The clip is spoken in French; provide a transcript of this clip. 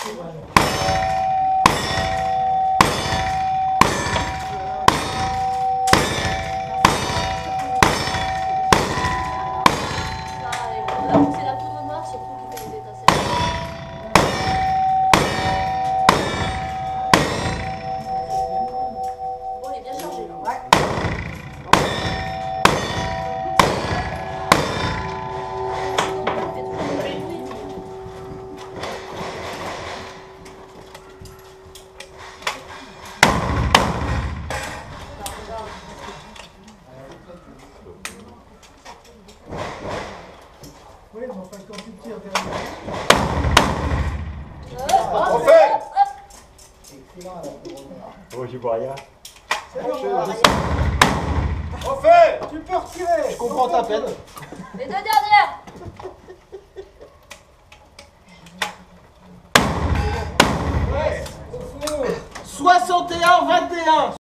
C'est la poudre noire, surtout qui fait les étincelles. Bon, il est bien chargé là. Ouais. Oui, mais enfin, quand tu tires derrière. Refait. Excellent, la poudre noire. Oh, j'y vois rien. C'est bon, Refait. tu peux retirer. Je comprends ta peine. Les deux dernières. Ouais. 61-21.